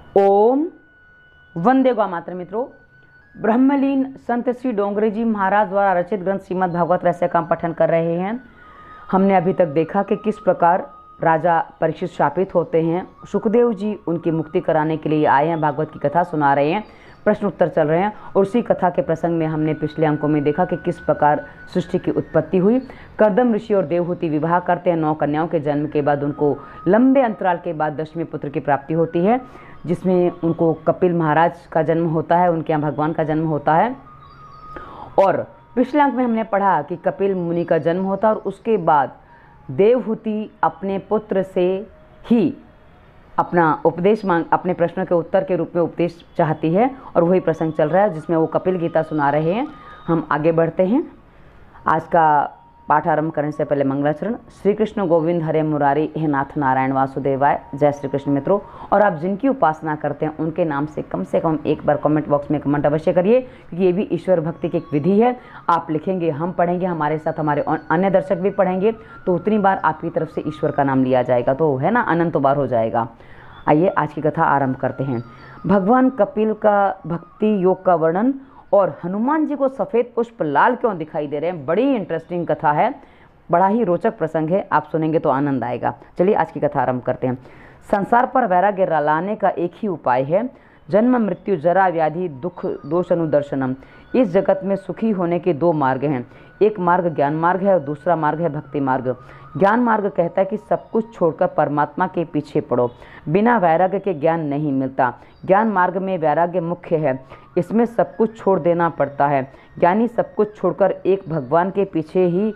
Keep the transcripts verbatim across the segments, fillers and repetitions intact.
ओम वंदे गौ मातर। मित्रों, ब्रह्मलीन संत श्री डोंगरे जी महाराज द्वारा रचित ग्रंथ श्रीमद् भागवत रहस्य का हम पठन कर रहे हैं। हमने अभी तक देखा कि किस प्रकार राजा परीक्षित शापित होते हैं। सुखदेव जी उनकी मुक्ति कराने के लिए आए हैं, भागवत की कथा सुना रहे हैं, प्रश्न उत्तर चल रहे हैं। और उसी कथा के प्रसंग में हमने पिछले अंकों में देखा कि किस प्रकार सृष्टि की उत्पत्ति हुई। कर्दम ऋषि और देवहूति विवाह करते हैं। नौ कन्याओं के जन्म के बाद उनको लंबे अंतराल के बाद दसवें पुत्र की प्राप्ति होती है, जिसमें उनको कपिल महाराज का जन्म होता है, उनके यहाँ भगवान का जन्म होता है। और पिछले अंक में हमने पढ़ा कि कपिल मुनि का जन्म होता है और उसके बाद देवहूति अपने पुत्र से ही अपना उपदेश मांग अपने प्रश्नों के उत्तर के रूप में उपदेश चाहती है, और वही प्रसंग चल रहा है जिसमें वो कपिल गीता सुना रहे हैं। हम आगे बढ़ते हैं। आज का पाठ आरंभ करने से पहले मंगलाचरण। श्री कृष्ण गोविंद हरे मुरारी, हे नाथ नारायण वासुदेवाय। जय श्री कृष्ण। मित्रों, और आप जिनकी उपासना करते हैं उनके नाम से कम से कम एक बार कमेंट बॉक्स में कमेंट अवश्य करिए, क्योंकि ये भी ईश्वर भक्ति की एक विधि है। आप लिखेंगे, हम पढ़ेंगे, हमारे साथ हमारे अन्य दर्शक भी पढ़ेंगे, तो उतनी बार आपकी तरफ से ईश्वर का नाम लिया जाएगा, तो है ना, अनंत बार हो जाएगा। आइए आज की कथा आरंभ करते हैं। भगवान कपिल का भक्ति योग का वर्णन और हनुमान जी को सफ़ेद पुष्प लाल क्यों दिखाई दे रहे हैं, बड़ी इंटरेस्टिंग कथा है, बड़ा ही रोचक प्रसंग है। आप सुनेंगे तो आनंद आएगा। चलिए आज की कथा आरंभ करते हैं। संसार पर वैराग्य लाने का एक ही उपाय है, जन्म मृत्यु जरा व्याधि दुख दोष अनुदर्शनम। इस जगत में सुखी होने के दो मार्ग हैं, एक मार्ग ज्ञान मार्ग है और दूसरा मार्ग है भक्ति मार्ग। ज्ञान मार्ग कहता है कि सब कुछ छोड़कर परमात्मा के पीछे पड़ो, बिना वैराग्य के ज्ञान नहीं मिलता। ज्ञान मार्ग में वैराग्य मुख्य है, इसमें सब कुछ छोड़ देना पड़ता है। ज्ञानी सब कुछ छोड़कर एक भगवान के पीछे ही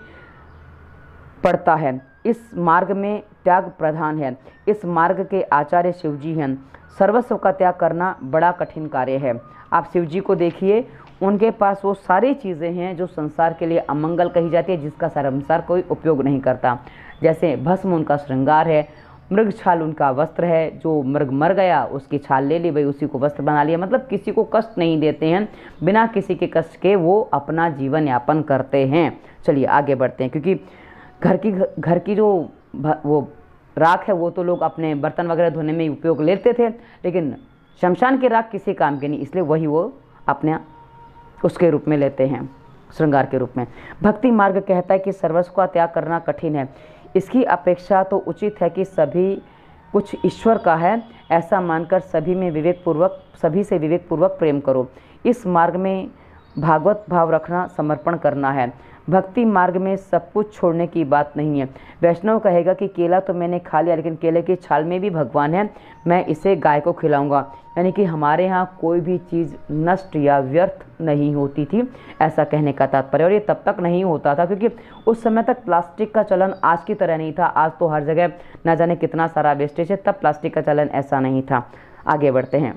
पड़ता है। इस मार्ग में त्याग प्रधान है। इस मार्ग के आचार्य शिवजी हैं। सर्वस्व का त्याग करना बड़ा कठिन कार्य है। आप शिवजी को देखिए, उनके पास वो सारी चीज़ें हैं जो संसार के लिए अमंगल कही जाती है, जिसका संसार कोई उपयोग नहीं करता। जैसे भस्म उनका श्रृंगार है, मृग छाल उनका वस्त्र है, जो मृग मर गया उसकी छाल ले ली, भाई उसी को वस्त्र बना लिया। मतलब किसी को कष्ट नहीं देते हैं, बिना किसी के कष्ट के वो अपना जीवन यापन करते हैं। चलिए आगे बढ़ते हैं, क्योंकि घर की घर की जो वो राख है वो तो लोग अपने बर्तन वगैरह धोने में उपयोग लेते थे, लेकिन शमशान की राख किसी काम की नहीं, इसलिए वही वो अपने उसके रूप में लेते हैं, श्रृंगार के रूप में। भक्ति मार्ग कहता है कि सर्वस्व का त्याग करना कठिन है, इसकी अपेक्षा तो उचित है कि सभी कुछ ईश्वर का है, ऐसा मानकर सभी में विवेकपूर्वक सभी से विवेकपूर्वक प्रेम करो। इस मार्ग में भागवत भाव रखना समर्पण करना है। भक्ति मार्ग में सब कुछ छोड़ने की बात नहीं है। वैष्णव कहेगा कि केला तो मैंने खा लिया, लेकिन केले की छाल में भी भगवान है, मैं इसे गाय को खिलाऊंगा। यानी कि हमारे यहाँ कोई भी चीज़ नष्ट या व्यर्थ नहीं होती थी, ऐसा कहने का तात्पर्य। और ये तब तक नहीं होता था क्योंकि उस समय तक प्लास्टिक का चलन आज की तरह नहीं था। आज तो हर जगह न जाने कितना सारा वेस्टेज है, तब प्लास्टिक का चलन ऐसा नहीं था। आगे बढ़ते हैं।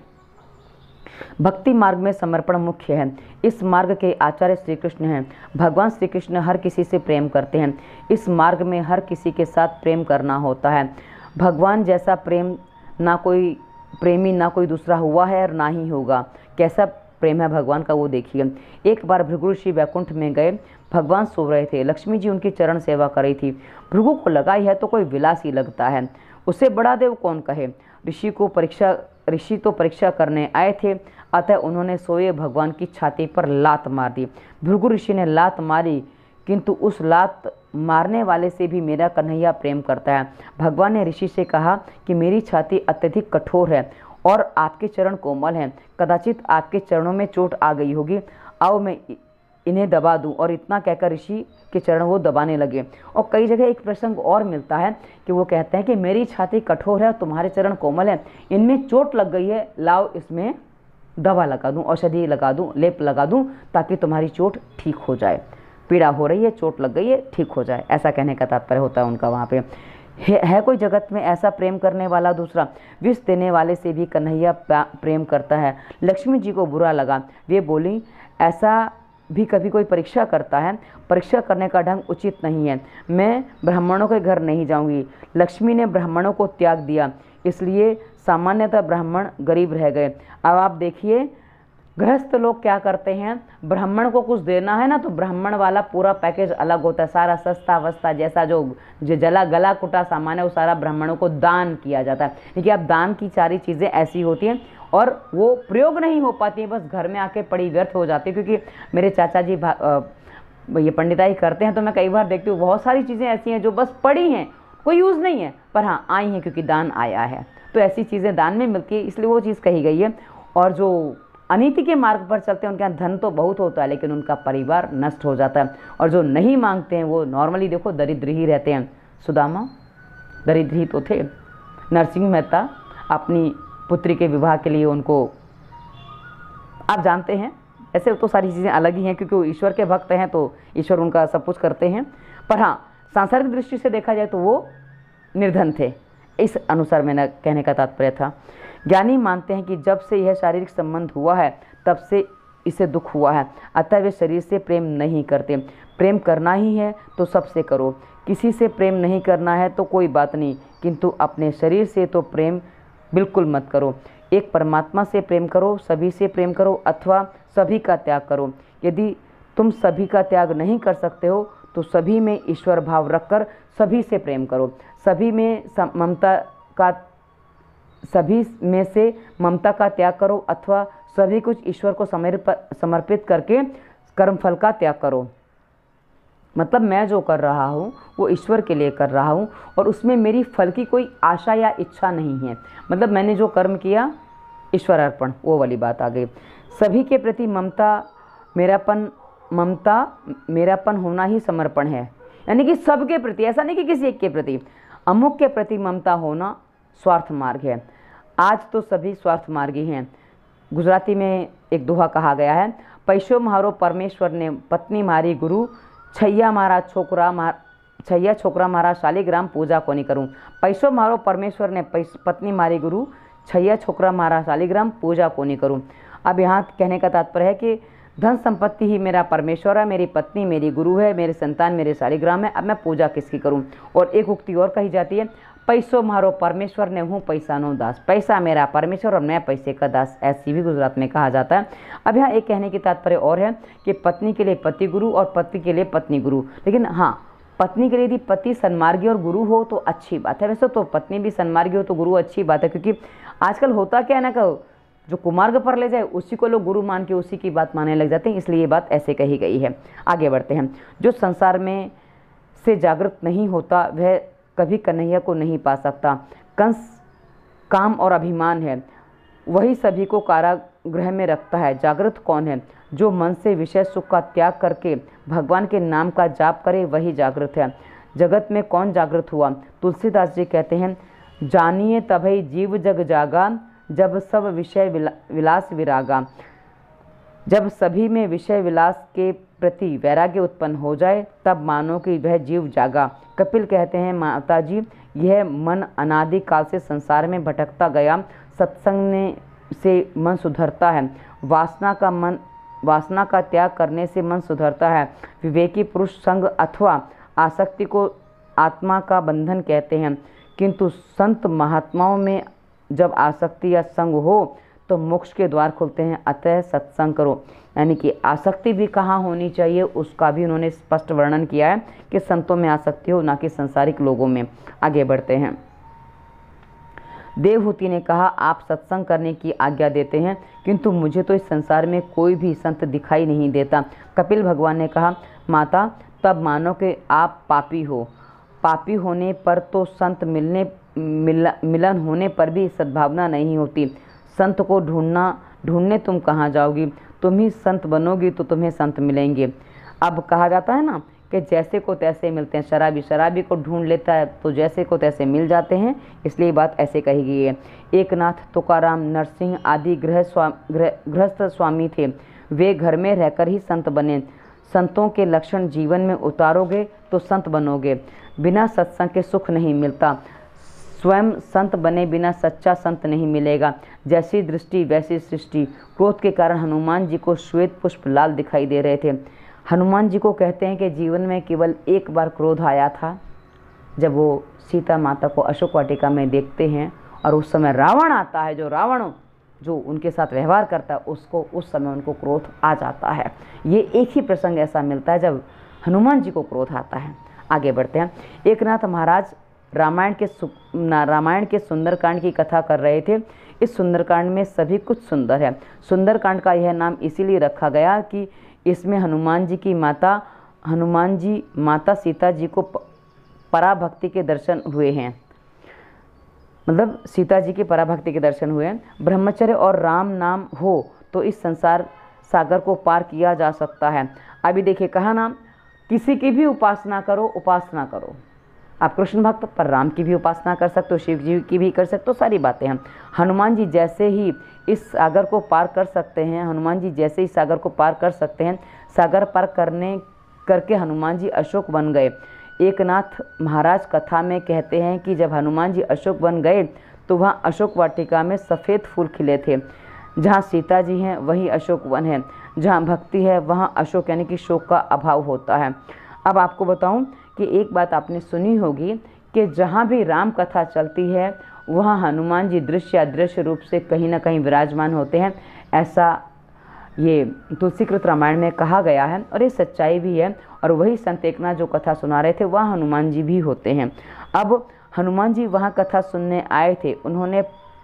भक्ति मार्ग में समर्पण मुख्य है। इस मार्ग के आचार्य श्री कृष्ण हैं। भगवान श्री कृष्ण हर किसी से प्रेम करते हैं। इस मार्ग में हर किसी के साथ प्रेम करना होता है। भगवान जैसा प्रेम ना कोई प्रेमी ना कोई दूसरा हुआ है और ना ही होगा। कैसा प्रेम है भगवान का वो देखिए। एक बार भृगु ऋषि वैकुंठ में गए, भगवान सो रहे थे, लक्ष्मी जी उनकी चरण सेवा कर रही थी। भृगु को लगा यह तो कोई विलासी लगता है, उसे बड़ा देव कौन कहे। ऋषि को परीक्षा ऋषि तो परीक्षा करने आए थे, अतः उन्होंने सोए भगवान की छाती पर लात मार दी। भृगु ऋषि ने लात मारी, किंतु उस लात मारने वाले से भी मेरा कन्हैया प्रेम करता है। भगवान ने ऋषि से कहा कि मेरी छाती अत्यधिक कठोर है और आपके चरण कोमल हैं, कदाचित आपके चरणों में चोट आ गई होगी, आओ मैं इन्हें दबा दूं। और इतना कहकर ऋषि के चरण वो दबाने लगे। और कई जगह एक प्रसंग और मिलता है कि वो कहते हैं कि मेरी छाती कठोर है, तुम्हारे चरण कोमल हैं, इनमें चोट लग गई है, लाओ इसमें दवा लगा दूं, औषधि लगा दूं, लेप लगा दूं, ताकि तुम्हारी चोट ठीक हो जाए। पीड़ा हो रही है, चोट लग गई है, ठीक हो जाए, ऐसा कहने का तात्पर्य होता है उनका। वहाँ पे है, है कोई जगत में ऐसा प्रेम करने वाला दूसरा। विष देने वाले से भी कन्हैया प्रेम करता है। लक्ष्मी जी को बुरा लगा, वे बोली ऐसा भी कभी कोई परीक्षा करता है, परीक्षा करने का ढंग उचित नहीं है, मैं ब्राह्मणों के घर नहीं जाऊंगी। लक्ष्मी ने ब्राह्मणों को त्याग दिया, इसलिए सामान्यतः ब्राह्मण गरीब रह गए। अब आप देखिए गृहस्थ लोग क्या करते हैं, ब्राह्मण को कुछ देना है ना तो ब्राह्मण वाला पूरा पैकेज अलग होता है, सारा सस्ता वस्ता जैसा जो जो जला गला कुटा सामान है वो सारा ब्राह्मणों को दान किया जाता है। देखिए अब दान की सारी चीज़ें ऐसी होती हैं और वो प्रयोग नहीं हो पाती है, बस घर में आके पड़ी व्यर्थ हो जाती है। क्योंकि मेरे चाचा जी ये पंडिताई करते हैं तो मैं कई बार देखती हूँ बहुत सारी चीज़ें ऐसी हैं जो बस पड़ी हैं, कोई यूज़ नहीं है, पर हाँ आई हैं क्योंकि दान आया है। तो ऐसी चीज़ें दान में मिलती है, इसलिए वो चीज़ कही गई है। और जो अनीति के मार्ग पर चलते हैं उनके यहाँ धन तो बहुत होता है लेकिन उनका परिवार नष्ट हो जाता है। और जो नहीं मांगते हैं वो नॉर्मली देखो दरिद्र ही रहते हैं। सुदामा दरिद्र ही तो थे। नरसिंह मेहता अपनी पुत्री के विवाह के लिए उनको, आप जानते हैं, ऐसे तो सारी चीज़ें अलग ही हैं क्योंकि वो ईश्वर के भक्त हैं तो ईश्वर उनका सब कुछ करते हैं। पर हाँ सांसारिक दृष्टि से देखा जाए तो वो निर्धन थे, इस अनुसार मैंने कहने का तात्पर्य था। ज्ञानी मानते हैं कि जब से यह शारीरिक संबंध हुआ है तब से इसे दुख हुआ है, अतः वे शरीर से प्रेम नहीं करते। प्रेम करना ही है तो सबसे करो, किसी से प्रेम नहीं करना है तो कोई बात नहीं, किंतु अपने शरीर से तो प्रेम बिल्कुल मत करो। एक परमात्मा से प्रेम करो, सभी से प्रेम करो अथवा सभी का त्याग करो। यदि तुम सभी का त्याग नहीं कर सकते हो तो सभी में ईश्वर भाव रखकर सभी से प्रेम करो। सभी में ममता का सभी में से ममता का त्याग करो अथवा सभी कुछ ईश्वर को समर्पित करके कर्मफल का त्याग करो। मतलब मैं जो कर रहा हूँ वो ईश्वर के लिए कर रहा हूँ और उसमें मेरी फल की कोई आशा या इच्छा नहीं है। मतलब मैंने जो कर्म किया ईश्वर अर्पण, वो वाली बात आ गई। सभी के प्रति ममता मेरापन ममता मेरापन होना ही समर्पण है, यानी कि सबके प्रति, ऐसा नहीं कि किसी एक के प्रति। अमुक के प्रति ममता होना स्वार्थ मार्ग है। आज तो सभी स्वार्थ मार्गी हैं। गुजराती में एक दोहा कहा गया है, पैसो मारो परमेश्वर ने पत्नी मारी गुरु, छैया मारा छोकरा मार छैया छोकरा मारा शालिग्राम पूजा को नहीं करूँ। पैसो मारो परमेश्वर ने पत्नी मारी गुरु, छैया छोकरा मारा शालिग्राम पूजा को नहीं करूँ। अब यहाँ कहने का तात्पर्य है कि धन संपत्ति ही मेरा परमेश्वर है, मेरी पत्नी मेरी गुरु है, मेरे संतान मेरे शालिग्राम है, अब मैं पूजा किसकी करूं। और एक उक्ति और कही जाती है, पैसो मारो परमेश्वर ने हूँ पैसा नो दास, पैसा मेरा परमेश्वर और मैं पैसे का दास, ऐसी भी गुजरात में कहा जाता है। अब यहाँ एक कहने की तात्पर्य और है कि पत्नी के लिए पति गुरु और पति के लिए पत्नी गुरु। लेकिन हाँ, पत्नी के लिए यदि पति सन्मार्गी और गुरु हो तो अच्छी बात है। वैसे तो पत्नी भी सन्मार्गी हो तो गुरु अच्छी बात है, क्योंकि आजकल होता क्या है ना, कहो जो कुमार्ग पर ले जाए उसी को लोग गुरु मान के उसी की बात मानने लग जाते हैं, इसलिए ये बात ऐसे कही गई है। आगे बढ़ते हैं। जो संसार में से जागृत नहीं होता वह कभी कन्हैया को नहीं पा सकता। कंस काम और अभिमान है, वही सभी को कारागृह में रखता है। जागृत कौन है? जो मन से विषय सुख का त्याग करके भगवान के नाम का जाप करे वही जागृत है। जगत में कौन जागृत हुआ? तुलसीदास जी कहते हैं, जानिए तभी जीव जग जागा, जब सब विषय विलास विरागा। जब सभी में विषय विलास के प्रति वैराग्य उत्पन्न हो जाए तब मानो कि वह जीव जागा। कपिल कहते हैं, माता जी यह मन अनादि काल से संसार में भटकता गया, सत्संग ने से मन सुधरता है। वासना का मन वासना का त्याग करने से मन सुधरता है। विवेकी पुरुष संग अथवा आसक्ति को आत्मा का बंधन कहते हैं, किंतु संत महात्माओं में जब आसक्ति या संग हो तो मोक्ष के द्वार खुलते हैं। अतः सत्संग करो। यानी कि आसक्ति भी कहाँ होनी चाहिए उसका भी उन्होंने स्पष्ट वर्णन किया है कि संतों में आसक्ति हो, ना कि संसारिक लोगों में। आगे बढ़ते हैं। देवहूति ने कहा, आप सत्संग करने की आज्ञा देते हैं किंतु मुझे तो इस संसार में कोई भी संत दिखाई नहीं देता। कपिल भगवान ने कहा, माता तब मानो कि आप पापी हो। पापी होने पर तो संत मिलने मिल, मिलन होने पर भी सद्भावना नहीं होती। संत को ढूंढना ढूंढने तुम कहाँ जाओगी? तुम ही संत बनोगी तो तुम्हें संत मिलेंगे। अब कहा जाता है ना कि जैसे को तैसे मिलते हैं। शराबी शराबी को ढूंढ लेता है तो जैसे को तैसे मिल जाते हैं, इसलिए बात ऐसे कही गई है। एकनाथ, तुकाराम, नरसिंह आदि गृह स्वा गृहस्थ स्वामी थे, वे घर में रहकर ही संत बने। संतों के लक्षण जीवन में उतारोगे तो संत बनोगे। बिना सत्संग के सुख नहीं मिलता। स्वयं संत बने बिना सच्चा संत नहीं मिलेगा। जैसी दृष्टि वैसी सृष्टि। क्रोध के कारण हनुमान जी को श्वेत पुष्प लाल दिखाई दे रहे थे। हनुमान जी को कहते हैं कि जीवन में केवल एक बार क्रोध आया था, जब वो सीता माता को अशोक वाटिका में देखते हैं और उस समय रावण आता है, जो रावण जो उनके साथ व्यवहार करता है उसको उस समय उनको क्रोध आ जाता है। ये एक ही प्रसंग ऐसा मिलता है जब हनुमान जी को क्रोध आता है। आगे बढ़ते हैं। एकनाथ महाराज रामायण के रामायण के सुंदरकांड की कथा कर रहे थे। इस सुंदरकांड में सभी कुछ सुंदर है। सुंदरकांड का यह नाम इसीलिए रखा गया कि इसमें हनुमान जी की माता हनुमान जी माता सीता जी को पराभक्ति के दर्शन हुए हैं, मतलब सीता जी के पराभक्ति के दर्शन हुए हैं। ब्रह्मचर्य और राम नाम हो तो इस संसार सागर को पार किया जा सकता है। अभी देखिए कहा ना, किसी की भी उपासना करो, उपासना करो। आप कृष्ण भक्त पर राम की भी उपासना कर सकते हो, शिव जी की भी कर सकते हो, सारी बातें हैं। हनुमान जी जैसे ही इस सागर को पार कर सकते हैं, हनुमान जी जैसे ही सागर को पार कर सकते हैं, सागर पार करने करके हनुमान जी अशोक बन गए। एकनाथ महाराज कथा में कहते हैं कि जब हनुमान जी अशोक बन गए तो वहाँ अशोक वाटिका में सफ़ेद फूल खिले थे। जहाँ सीता जी हैं वही अशोक वन है, जहाँ भक्ति है वहाँ अशोक यानी कि शोक का अभाव होता है। अब आपको बताऊं कि एक बात आपने सुनी होगी कि जहाँ भी राम कथा चलती है वहाँ हनुमान जी दृश्य अदृश्य रूप से कहीं ना कहीं विराजमान होते हैं। ऐसा ये तुलसीकृत रामायण में कहा गया है और ये सच्चाई भी है। और वही संत एकनाथ जो कथा सुना रहे थे वहाँ हनुमान जी भी होते हैं। अब हनुमान जी वहाँ कथा सुनने आए थे। उन्होंने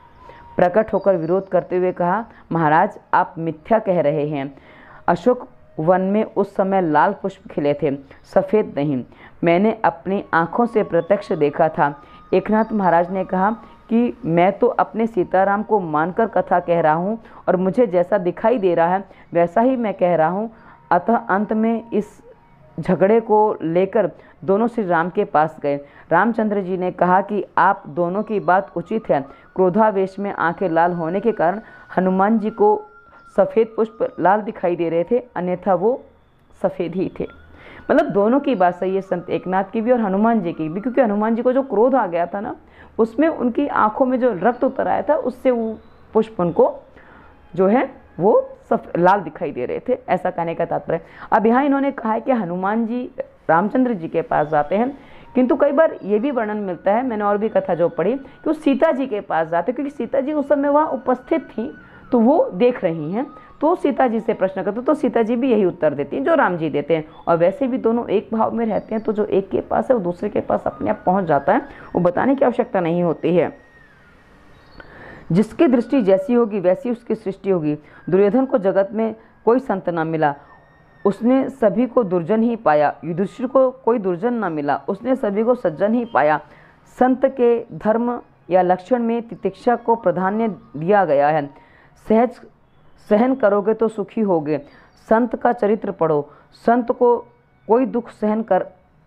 प्रकट होकर विरोध करते हुए कहा, महाराज आप मिथ्या कह रहे हैं। अशोक वन में उस समय लाल पुष्प खिले थे, सफ़ेद नहीं। मैंने अपनी आँखों से प्रत्यक्ष देखा था। एकनाथ महाराज ने कहा कि मैं तो अपने सीताराम को मानकर कथा कह रहा हूँ और मुझे जैसा दिखाई दे रहा है वैसा ही मैं कह रहा हूँ। अतः अंत में इस झगड़े को लेकर दोनों श्री राम के पास गए। रामचंद्र जी ने कहा कि आप दोनों की बात उचित है। क्रोधावेश में आंखें लाल होने के कारण हनुमान जी को सफ़ेद पुष्प लाल दिखाई दे रहे थे, अन्यथा वो सफ़ेद ही थे। मतलब दोनों की बात सही है, संत एकनाथ की भी और हनुमान जी की भी, क्योंकि हनुमान जी को जो क्रोध आ गया था ना उसमें उनकी आंखों में जो रक्त उतर आया था उससे वो पुष्प उनको जो है वो सब लाल दिखाई दे रहे थे। ऐसा कहने का तात्पर्य। अब यहाँ इन्होंने कहा है कि हनुमान जी रामचंद्र जी के पास जाते हैं, किंतु कई बार ये भी वर्णन मिलता है, मैंने और भी कथा जो पढ़ी, कि वो सीता जी के पास जाते क्योंकि सीता जी उस समय वहाँ उपस्थित थी तो वो देख रही हैं। तो सीता जी से प्रश्न करते तो सीता जी भी यही उत्तर देती हैं जो राम जी देते हैं। और वैसे भी दोनों एक भाव में रहते हैं तो जो एक के पास है वो दूसरे के पास अपने आप पहुँच जाता है, वो बताने की आवश्यकता नहीं होती है। जिसकी दृष्टि जैसी होगी वैसी उसकी सृष्टि होगी। दुर्योधन को जगत में कोई संत न मिला, उसने सभी को दुर्जन ही पाया। युधिष्ठिर को कोई दुर्जन न मिला, उसने सभी को सज्जन ही पाया। संत के धर्म या लक्षण में तितिक्षा को प्राधान्य दिया गया है। सहज सहन करोगे तो सुखी होगे। संत का चरित्र पढ़ो। संत को कोई दुख सहन कर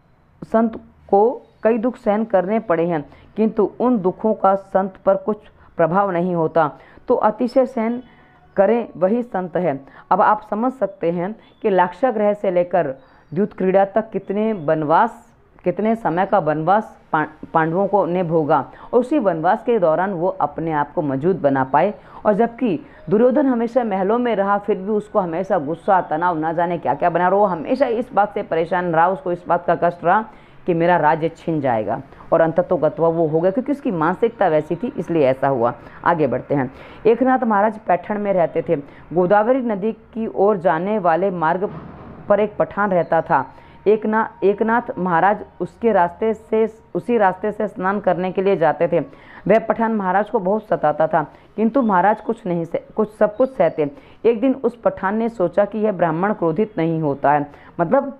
संत को कई दुख सहन करने पड़े हैं, किंतु उन दुखों का संत पर कुछ प्रभाव नहीं होता। तो अतिशय सहन करें वही संत है। अब आप समझ सकते हैं कि लाक्षागृह से लेकर द्यूत क्रीड़ा तक कितने वनवास कितने समय का वनवास पांडवों को ने भोगा और उसी वनवास के दौरान वो अपने आप को मौजूद बना पाए। और जबकि दुर्योधन हमेशा महलों में रहा, फिर भी उसको हमेशा गुस्सा तनाव ना जाने क्या क्या बना, और वो हमेशा इस बात से परेशान रहा, उसको इस बात का कष्ट रहा कि मेरा राज्य छिन जाएगा। और अंततोगत्वा वो हो गया क्योंकि उसकी मानसिकता वैसी थी, इसलिए ऐसा हुआ। आगे बढ़ते हैं। एकनाथ महाराज पैठण में रहते थे। गोदावरी नदी की ओर जाने वाले मार्ग पर एक पठान रहता था। एकना एकनाथ महाराज उसके रास्ते से उसी रास्ते से स्नान करने के लिए जाते थे। वह पठान महाराज को बहुत सताता था, किंतु महाराज कुछ नहीं से कुछ सब कुछ सहते। एक दिन उस पठान ने सोचा कि यह ब्राह्मण क्रोधित नहीं होता है, मतलब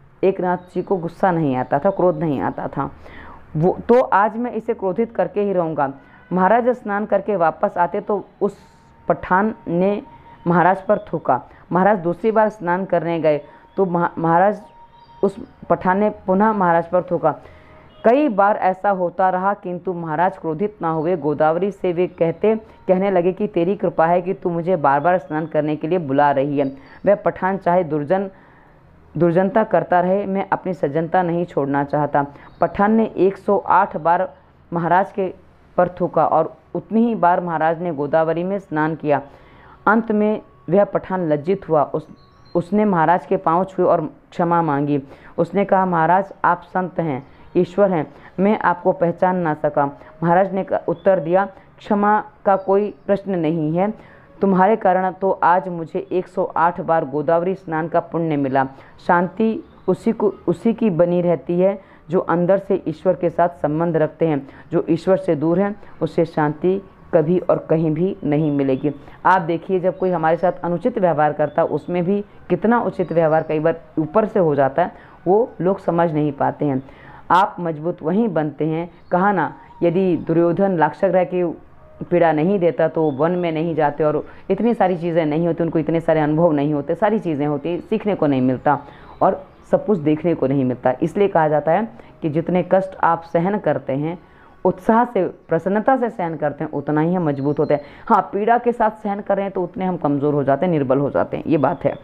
एकनाथ जी को गुस्सा नहीं आता था, क्रोध नहीं आता था, वो तो आज मैं इसे क्रोधित करके ही रहूँगा। महाराज स्नान करके वापस आते तो उस पठान ने महाराज पर थूका। महाराज दूसरी बार स्नान करने गए तो महाराज उस पठान ने पुनः महाराज पर थूका। कई बार ऐसा होता रहा, किंतु महाराज क्रोधित ना हुए। गोदावरी से वे कहते कहने लगे कि तेरी कृपा है कि तू मुझे बार बार स्नान करने के लिए बुला रही है। वह पठान चाहे दुर्जन दुर्जनता करता रहे, मैं अपनी सज्जनता नहीं छोड़ना चाहता। पठान ने एक सौ आठ बार महाराज के पर थूका और उतनी ही बार महाराज ने गोदावरी में स्नान किया। अंत में वह पठान लज्जित हुआ। उस उसने महाराज के पांव छुए और क्षमा मांगी। उसने कहा, महाराज आप संत हैं, ईश्वर हैं, मैं आपको पहचान ना सका। महाराज ने उत्तर दिया, क्षमा का कोई प्रश्न नहीं है। तुम्हारे कारण तो आज मुझे एक सौ आठ बार गोदावरी स्नान का पुण्य मिला। शांति उसी को उसी की बनी रहती है जो अंदर से ईश्वर के साथ संबंध रखते हैं। जो ईश्वर से दूर है उससे शांति कभी और कहीं भी नहीं मिलेगी। आप देखिए, जब कोई हमारे साथ अनुचित व्यवहार करता है उसमें भी कितना उचित व्यवहार कई बार ऊपर से हो जाता है, वो लोग समझ नहीं पाते हैं। आप मजबूत वहीं बनते हैं। कहा ना, यदि दुर्योधन लाक्षागृह की पीड़ा नहीं देता तो वन में नहीं जाते और इतनी सारी चीज़ें नहीं होती, उनको इतने सारे अनुभव नहीं होते, सारी चीज़ें होती, सीखने को नहीं मिलता और सब कुछ देखने को नहीं मिलता। इसलिए कहा जाता है कि जितने कष्ट आप सहन करते हैं, उत्साह से, प्रसन्नता से सहन करते हैं, उतना ही हम मजबूत होते हैं। हाँ, पीड़ा के साथ सहन कर रहे हैं तो उतने हम कमज़ोर हो जाते हैं, निर्बल हो जाते हैं, ये बात है।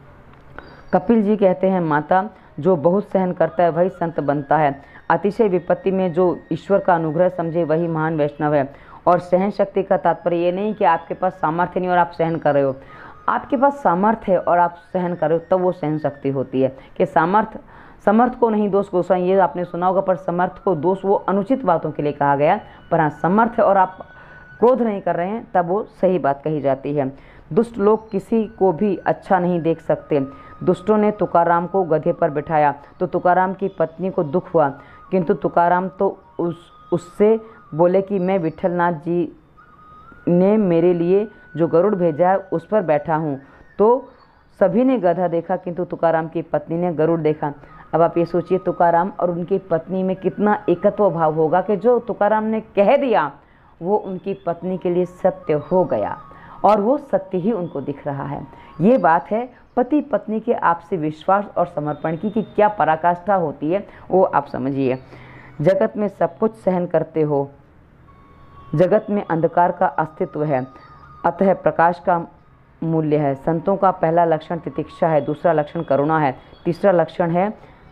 कपिल जी कहते हैं, माता, जो बहुत सहन करता है वही संत बनता है। अतिशय विपत्ति में जो ईश्वर का अनुग्रह समझे वही महान वैष्णव है। और सहन शक्ति का तात्पर्य ये नहीं कि आपके पास सामर्थ्य नहीं और आप सहन कर रहे हो। आपके पास सामर्थ्य है और आप सहन कर रहे हो, तब वो सहन शक्ति होती है। कि सामर्थ्य समर्थ को नहीं दोष गोसाई, ये आपने सुना होगा, पर समर्थ को दोष वो अनुचित बातों के लिए कहा गया। पर हाँ, समर्थ है और आप क्रोध नहीं कर रहे हैं, तब वो सही बात कही जाती है। दुष्ट लोग किसी को भी अच्छा नहीं देख सकते। दुष्टों ने तुकाराम को गधे पर बिठाया तो तुकाराम की पत्नी को दुख हुआ, किंतु तुकाराम तो उस उससे बोले कि मैं विठलनाथ जी ने मेरे लिए जो गरुड़ भेजा है उस पर बैठा हूँ। तो सभी ने गधा देखा किंतु तुकाराम की पत्नी ने गरुड़ देखा। अब आप ये सोचिए, तुकाराम और उनकी पत्नी में कितना एकत्व भाव होगा कि जो तुकाराम ने कह दिया वो उनकी पत्नी के लिए सत्य हो गया और वो सत्य ही उनको दिख रहा है। ये बात है पति पत्नी के आपसी विश्वास और समर्पण की कि क्या पराकाष्ठा होती है, वो आप समझिए। जगत में सब कुछ सहन करते हो, जगत में अंधकार का अस्तित्व है, अतः प्रकाश का मूल्य है। संतों का पहला लक्षण तितिक्षा है, दूसरा लक्षण करुणा है, तीसरा लक्षण है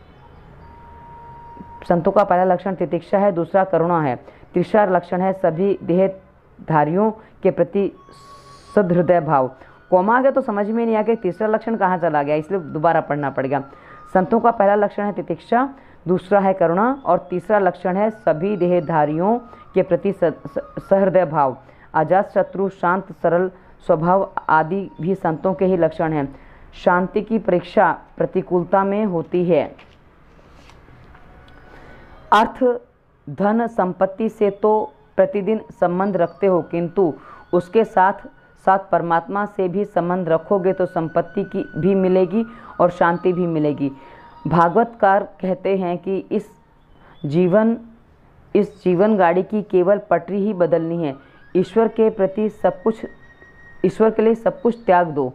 संतों का पहला लक्षण तितिक्षा है, दूसरा करुणा है, तीसरा लक्षण है सभी देहधारियों के प्रति सदहृदय भाव। कोमा आ गया तो समझ में नहीं आ गया तीसरा लक्षण कहाँ चला गया, इसलिए दोबारा पढ़ना पड़ेगा। संतों का पहला लक्षण है तितिक्षा, दूसरा है करुणा और तीसरा लक्षण है सभी देहधारियों के प्रति सहृदय भाव। अजात शत्रु, शांत, सरल स्वभाव आदि भी संतों के ही लक्षण हैं। शांति की परीक्षा प्रतिकूलता में होती है। अर्थ, धन, संपत्ति से तो प्रतिदिन संबंध रखते हो, किंतु उसके साथ साथ परमात्मा से भी संबंध रखोगे तो संपत्ति की भी मिलेगी और शांति भी मिलेगी। भागवतकार कहते हैं कि इस जीवन इस जीवन गाड़ी की केवल पटरी ही बदलनी है। ईश्वर के प्रति सब कुछ, ईश्वर के लिए सब कुछ त्याग दो।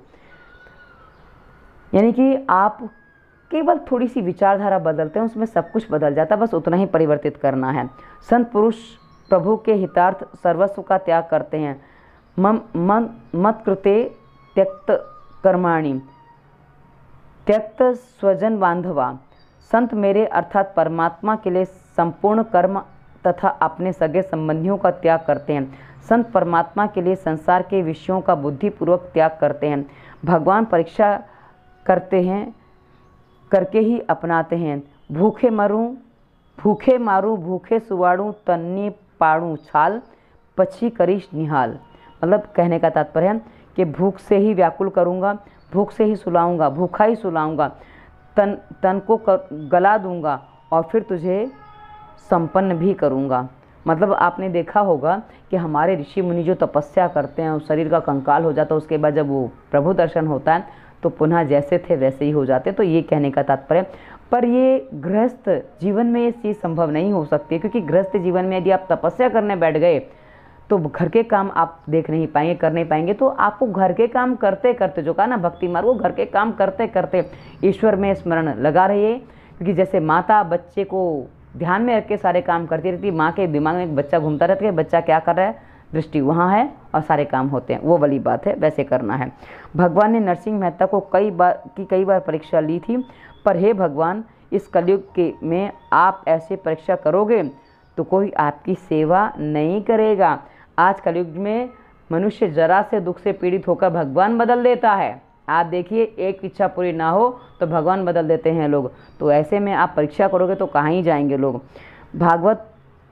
यानी कि आप केवल थोड़ी सी विचारधारा बदलते हैं, उसमें सब कुछ बदल जाता है, बस उतना ही परिवर्तित करना है। संत पुरुष प्रभु के हितार्थ सर्वस्व का त्याग करते हैं। मम मन मत कृते त्यक्त कर्माणि त्यक्त स्वजन बांधवा। संत मेरे अर्थात परमात्मा के लिए संपूर्ण कर्म तथा अपने सगे संबंधियों का त्याग करते हैं। संत परमात्मा के लिए संसार के विषयों का बुद्धिपूर्वक त्याग करते हैं। भगवान परीक्षा करते हैं, करके ही अपनाते हैं। भूखे मरूं भूखे मारूं भूखे सुवाड़ूं तन्नी पाड़ूं छाल पछी करीश निहाल। मतलब कहने का तात्पर्य है कि भूख से ही व्याकुल करूँगा, भूख से ही सुलाऊंगा, भूखा ही सुलाऊंगा, तन तन को कर, गला दूंगा और फिर तुझे संपन्न भी करूंगा। मतलब आपने देखा होगा कि हमारे ऋषि मुनि जो तपस्या करते हैं, उस शरीर का कंकाल हो जाता है, उसके बाद जब वो प्रभु दर्शन होता है तो पुनः जैसे थे वैसे ही हो जाते। तो ये कहने का तात्पर्य। पर ये गृहस्थ जीवन में ये चीज़ संभव नहीं हो सकती, क्योंकि गृहस्थ जीवन में यदि आप तपस्या करने बैठ गए तो घर के काम आप देख नहीं पाएंगे, कर नहीं पाएंगे। तो आपको घर के काम करते करते, जो कहा ना भक्ति मार्ग, वो घर के काम करते करते ईश्वर में स्मरण लगा रहिए। क्योंकि जैसे माता बच्चे को ध्यान में रख के सारे काम करती रहती है, माँ के दिमाग में एक बच्चा घूमता रहता है, बच्चा क्या कर रहा है, दृष्टि वहाँ है और सारे काम होते हैं, वो वाली बात है, वैसे करना है। भगवान ने नरसिंह मेहता को कई बार की कई बार परीक्षा ली थी, पर हे भगवान, इस कलयुग के में आप ऐसे परीक्षा करोगे तो कोई आपकी सेवा नहीं करेगा। आज कलयुग में मनुष्य जरा से दुख से पीड़ित होकर भगवान बदल देता है। आप देखिए, एक इच्छा पूरी ना हो तो भगवान बदल देते हैं लोग। तो ऐसे में आप परीक्षा करोगे तो कहाँ ही जाएंगे लोग। भागवत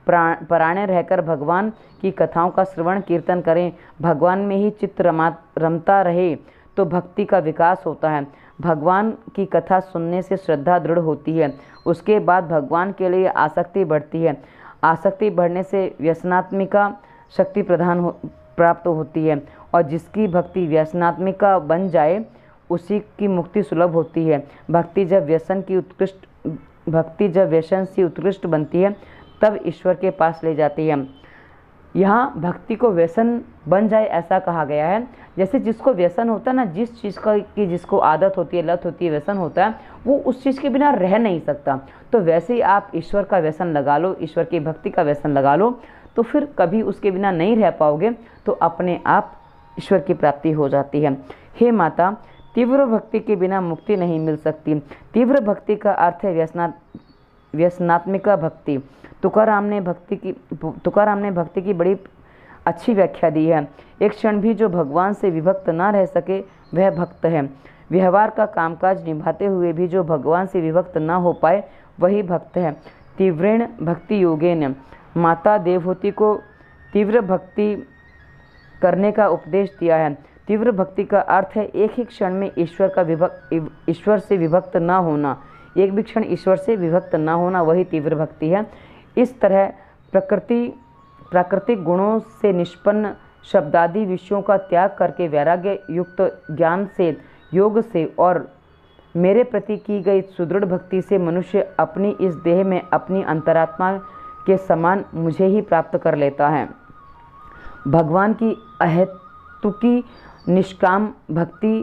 परायण रहकर भगवान की कथाओं का श्रवण कीर्तन करें, भगवान में ही चित्त रमा रमता रहे तो भक्ति का विकास होता है। भगवान की कथा सुनने से श्रद्धा दृढ़ होती है, उसके बाद भगवान के लिए आसक्ति बढ़ती है। आसक्ति बढ़ने से व्यसनात्मिका शक्ति प्रदान हो प्राप्त होती है और जिसकी भक्ति व्यसनात्मिका बन जाए उसी की मुक्ति सुलभ होती है। भक्ति जब व्यसन की उत्कृष्ट भक्ति जब व्यसन से उत्कृष्ट बनती है तब ईश्वर के पास ले जाती है। यहाँ भक्ति को व्यसन बन जाए ऐसा कहा गया है। जैसे जिसको व्यसन होता है ना, जिस चीज़ का की जिसको आदत होती है, लत होती है, व्यसन होता है, वो उस चीज़ के बिना रह नहीं सकता। तो वैसे ही आप ईश्वर का व्यसन लगा लो, ईश्वर की भक्ति का व्यसन लगा लो, तो फिर कभी उसके बिना नहीं रह पाओगे, तो अपने आप ईश्वर की प्राप्ति हो जाती है। हे माता, तीव्र भक्ति के बिना मुक्ति नहीं मिल सकती। तीव्र भक्ति का अर्थ है व्यसना व्यसनात्मिका भक्ति। तुकाराम ने भक्ति की तुकाराम ने भक्ति की बड़ी अच्छी व्याख्या दी है। एक क्षण भी जो भगवान से विभक्त ना रह सके वह भक्त है। व्यवहार का कामकाज निभाते हुए भी जो भगवान से विभक्त ना हो पाए वही भक्त है। तीव्रेण भक्ति योगेन, माता देवहूति को तीव्र भक्ति करने का उपदेश दिया है। तीव्र भक्ति का अर्थ है एक ही क्षण में ईश्वर का विभक्त ईश्वर से विभक्त ना होना। एक भी क्षण ईश्वर से विभक्त ना होना वही तीव्र भक्ति है। इस तरह प्रकृति प्राकृतिक गुणों से निष्पन्न शब्दादि विषयों का त्याग करके वैराग्य युक्त ज्ञान से, योग से और मेरे प्रति की गई सुदृढ़ भक्ति से मनुष्य अपनी इस देह में अपनी अंतरात्मा के समान मुझे ही प्राप्त कर लेता है। भगवान की अहेतुकी निष्काम भक्ति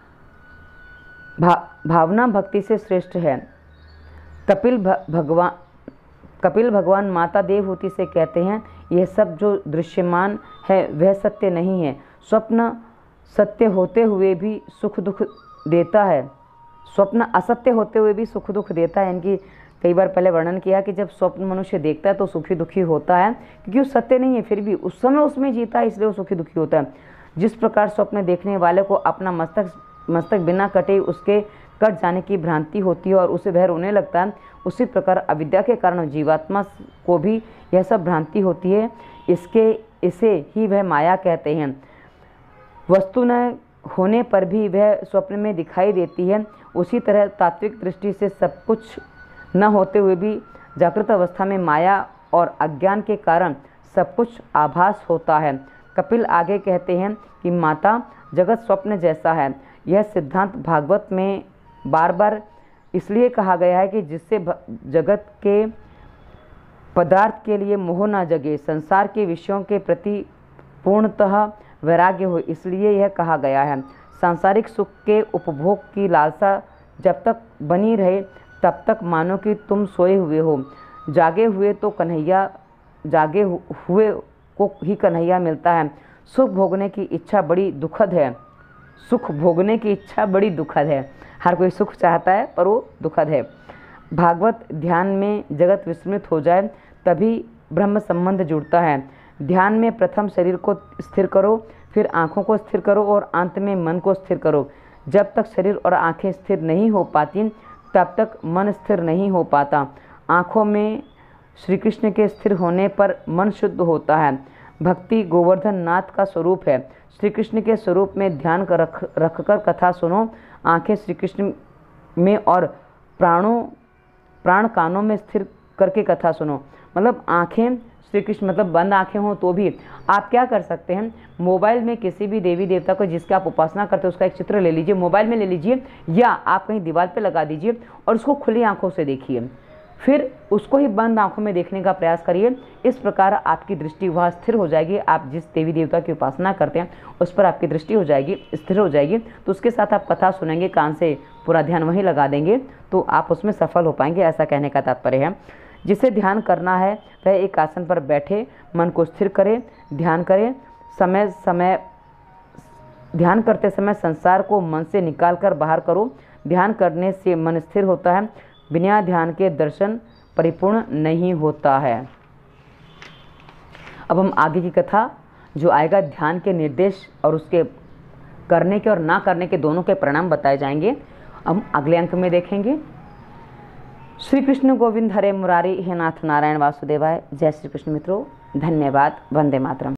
भा, भावना भक्ति से श्रेष्ठ है। कपिल भगवान कपिल भगवान माता देवहूति से कहते हैं, यह सब जो दृश्यमान है वह सत्य नहीं है। स्वप्न सत्य होते हुए भी सुख दुख देता है। स्वप्न असत्य होते हुए भी सुख दुख देता है। इनकी कई बार पहले वर्णन किया कि जब स्वप्न मनुष्य देखता है तो सुखी दुखी होता है, क्योंकि वो सत्य नहीं है, फिर भी उस समय उसमें जीता है, इसलिए वो सुखी दुखी होता है। जिस प्रकार स्वप्न देखने वाले को अपना मस्तक मस्तक बिना कटे उसके कट जाने की भ्रांति होती है और उसे वह रोने लगता है, उसी प्रकार अविद्या के कारण जीवात्मा को भी यह सब भ्रांति होती है। इसके इसे ही वह माया कहते हैं। वस्तु न होने पर भी वह स्वप्न में दिखाई देती है। उसी तरह तात्विक दृष्टि से सब कुछ न होते हुए भी जागृत अवस्था में माया और अज्ञान के कारण सब कुछ आभास होता है। कपिल आगे कहते हैं कि माता, जगत स्वप्न जैसा है। यह सिद्धांत भागवत में बार बार इसलिए कहा गया है कि जिससे जगत के पदार्थ के लिए मोह न जगे, संसार के विषयों के प्रति पूर्णतः वैराग्य हो, इसलिए यह कहा गया है। सांसारिक सुख के उपभोग की लालसा जब तक बनी रहे तब तक मानो कि तुम सोए हुए हो। जागे हुए तो कन्हैया जागे हुए को ही कन्हैया मिलता है। सुख भोगने की इच्छा बड़ी दुखद है। सुख भोगने की इच्छा बड़ी दुखद है। हर कोई सुख चाहता है पर वो दुखद है। भागवत ध्यान में जगत विस्मृत हो जाए तभी ब्रह्म संबंध जुड़ता है। ध्यान में प्रथम शरीर को स्थिर करो, फिर आँखों को स्थिर करो और अंत में मन को स्थिर करो। जब तक शरीर और आँखें स्थिर नहीं हो पाती तब तक मन स्थिर नहीं हो पाता। आँखों में श्री कृष्ण के स्थिर होने पर मन शुद्ध होता है। भक्ति गोवर्धन नाथ का स्वरूप है। श्री कृष्ण के स्वरूप में ध्यान कर रख रखकर कथा सुनो। आँखें श्री कृष्ण में और प्राणों प्राण कानों में स्थिर करके कथा सुनो। मतलब आँखें श्री कृष्ण मतलब बंद आँखें हों तो भी आप क्या कर सकते हैं, मोबाइल में किसी भी देवी देवता को जिसकी आप उपासना करते हो उसका एक चित्र ले लीजिए, मोबाइल में ले लीजिए या आप कहीं दीवार पे लगा दीजिए और उसको खुली आंखों से देखिए। फिर उसको ही बंद आंखों में देखने का प्रयास करिए। इस प्रकार आपकी दृष्टि वहाँ स्थिर हो जाएगी। आप जिस देवी देवता की उपासना करते हैं उस पर आपकी दृष्टि हो जाएगी, स्थिर हो जाएगी। तो उसके साथ आप कथा सुनेंगे, कान से पूरा ध्यान वहीं लगा देंगे तो आप उसमें सफल हो पाएंगे, ऐसा कहने का तात्पर्य है। जिसे ध्यान करना है वह एक आसन पर बैठे, मन को स्थिर करे, ध्यान करे। समय समय ध्यान करते समय संसार को मन से निकाल कर बाहर करो। ध्यान करने से मन स्थिर होता है। बिना ध्यान के दर्शन परिपूर्ण नहीं होता है। अब हम आगे की कथा जो आएगा, ध्यान के निर्देश और उसके करने के और ना करने के दोनों के परिणाम बताए जाएंगे, हम अगले अंक में देखेंगे। श्री कृष्ण गोविंद हरे मुरारी हे नाथ नारायण वासुदेवाय। जय श्री कृष्ण मित्रों, धन्यवाद। वंदे मातरम।